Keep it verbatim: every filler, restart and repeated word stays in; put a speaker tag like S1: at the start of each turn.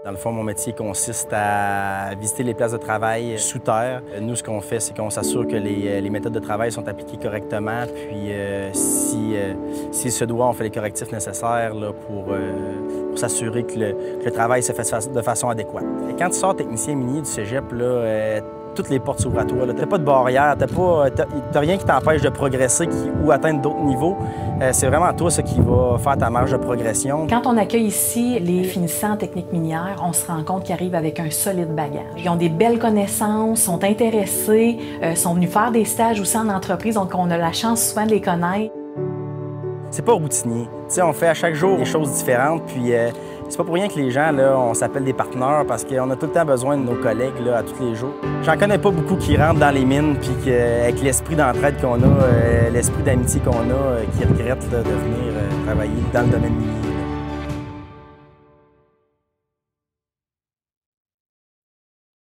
S1: Dans le fond, mon métier consiste à visiter les places de travail sous terre. Nous, ce qu'on fait, c'est qu'on s'assure que les, les méthodes de travail sont appliquées correctement. Puis, euh, si, euh, s'il se doit, on fait les correctifs nécessaires là, pour, euh, pour s'assurer que le, que le travail se fait de façon adéquate. Et quand tu sors technicien minier du cégep, là, euh, toutes les portes s'ouvrent à toi. Tu n'as pas de barrière, tu n'as rien qui t'empêche de progresser qui, ou atteindre d'autres niveaux. Euh, c'est vraiment toi ce qui va faire ta marge de progression.
S2: Quand on accueille ici les finissants en technique minière, on se rend compte qu'ils arrivent avec un solide bagage. Ils ont des belles connaissances, sont intéressés, euh, sont venus faire des stages aussi en entreprise, donc on a la chance souvent de les connaître.
S1: C'est pas routinier. T'sais, on fait à chaque jour des choses différentes, puis euh, c'est pas pour rien que les gens, là, on s'appelle des partenaires parce qu'on a tout le temps besoin de nos collègues là, à tous les jours. J'en connais pas beaucoup qui rentrent dans les mines, puis qu'avec l'esprit d'entraide qu'on a, euh, l'esprit d'amitié qu'on a, euh, qui regrettent là, de venir euh, travailler dans le domaine minier.